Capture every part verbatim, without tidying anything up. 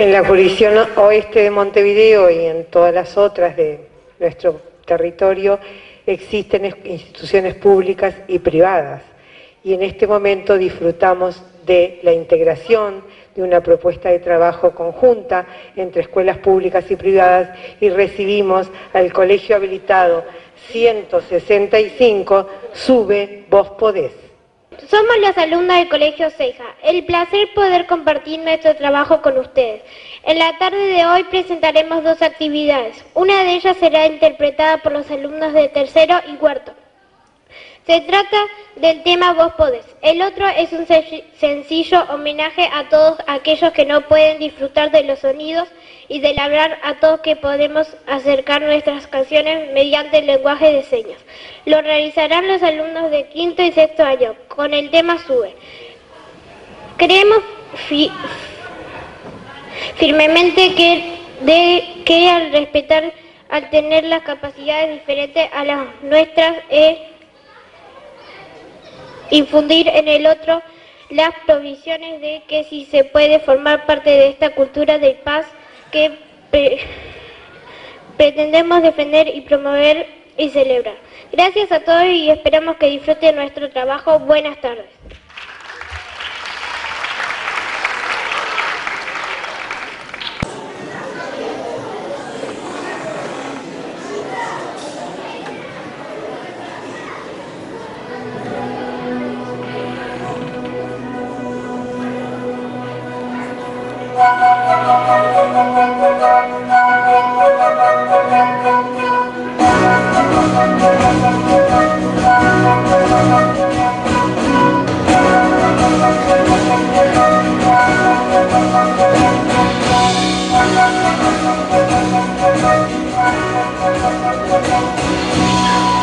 En la jurisdicción oeste de Montevideo y en todas las otras de nuestro territorio existen instituciones públicas y privadas, y en este momento disfrutamos de la integración de una propuesta de trabajo conjunta entre escuelas públicas y privadas, y recibimos al colegio habilitado ciento sesenta y cinco, Sube, Vos Podés. Somos los alumnos del Colegio Ceja. El placer poder compartir nuestro trabajo con ustedes. En la tarde de hoy presentaremos dos actividades. Una de ellas será interpretada por los alumnos de tercero y cuarto. Se trata del tema Vos Podés. El otro es un sencillo homenaje a todos aquellos que no pueden disfrutar de los sonidos y del hablar, a todos que podemos acercar nuestras canciones mediante el lenguaje de señas. Lo realizarán los alumnos de quinto y sexto año con el tema Sube. Creemos fi firmemente que, de, que al respetar, al tener las capacidades diferentes a las nuestras, es infundir en el otro las provisiones de que si se puede formar parte de esta cultura de paz que pre pretendemos defender y promover y celebrar. Gracias a todos y esperamos que disfruten nuestro trabajo. Buenas tardes.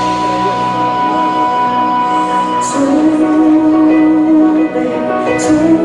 Sube, sube.